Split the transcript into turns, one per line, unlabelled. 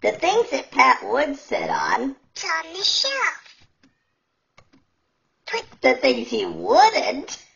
The things that Pat would sit on.
It's on the shelf.
The things he wouldn't.